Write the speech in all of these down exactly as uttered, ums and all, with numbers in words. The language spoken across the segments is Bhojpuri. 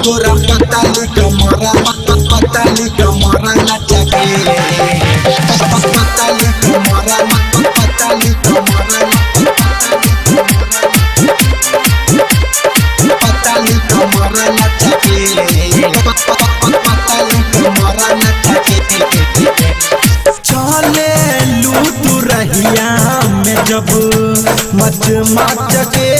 तोरा पताली कमरा पताली कमरा नचा के पताली कमरा पताली कमरा पताली कमरा नचा के पताली कमरा नचा के चले लूट रहिया में जब मच मच के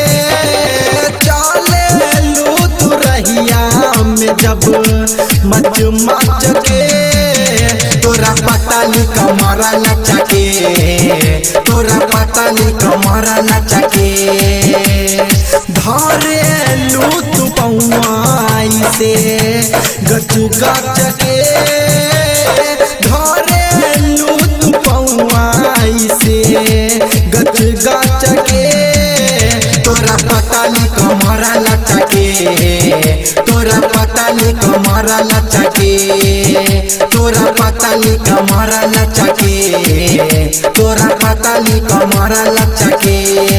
चले लूट रहिया में जब मच मच के तोरा पताली कमरा नचा के तोरा पताली कमरा नचा के धरे लूट पौआई से गच गच के धरे लूट पौआई से गच गच के तोरा पताली कमरा नचा के तोरा पताली कमरा नचा के तोरा पताली कमरा नचा के तोरा पताली कमरा नचा के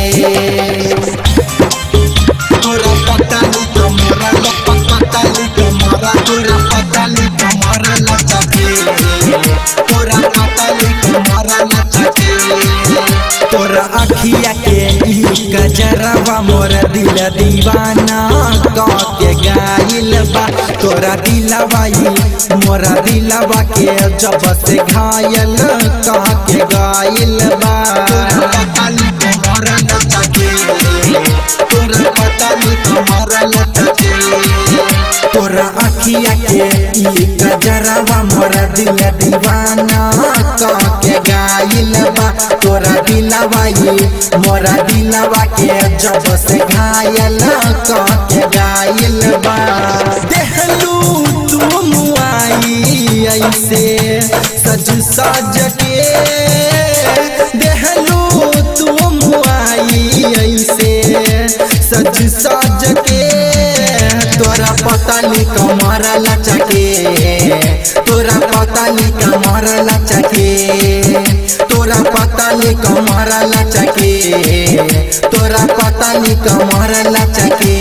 तोरा पताली कमरा पताली कमरा तोरा पताली कमरा नचा के तोरा पताली कमरा नचा के तोरा अखिया के गजरवा मोर दिल दीवाना के गाइल बा तोरा दिलवा मोरा दिलवा के जब से घायल कह के गाइल बा पताली कमरा नचा के तोरा पताली कमरा नचा के तोरा अखिया के गजरवा मोरा दिल दीवाना कह के गाइल बा तोरा दिलवा मोरा दिलवा के जब से घायल कह के गाइल बा देहलू तुम आई ऐसे सज सज के देहलू तुम आई ऐसे सज सज के तोरा पताली कमरा नचा के तोरा पताली कमरा नचा के तोरा पताली कमरा नचा के तोरा पताली कमरा नचा के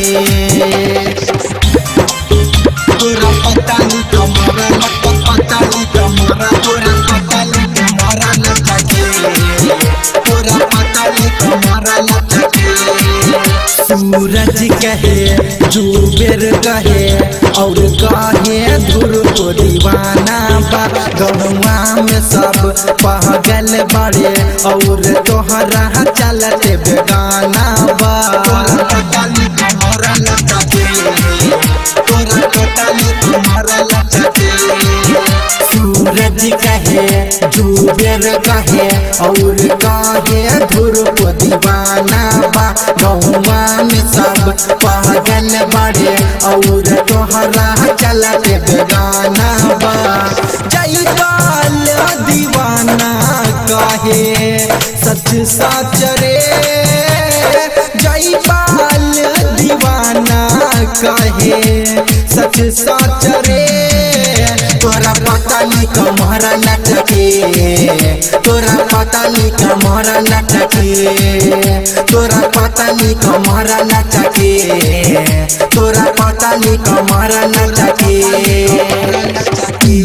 तोरा पताली कमरा पताली कमरा तोरा पताली कमरा नचा के तोरा पताली कमरा नचा के सूरज कहे जुबेर कहे और कहे ध्रुव दीवाना बा गौवा में सब पागल बड़े और तोहरा चलते बेगाना बा तोरा पताली कमरा नचा के तोरा पताली कमरा नचा के सूरज कहे जुबेर कहे और कहे ध्रुव दीवाना बा गौवा में सब पागल बड़े और तोहरा चलते बेगाना बा जयपाल दीवाना कहे सच सच रे जयपाल दीवाना कहे सच सच रे तोरा पताली कमरा नचा के तोरा पताली कमरा नचा के तोरा पताली कमरा नचा के तोरा पताली कमरा नचा के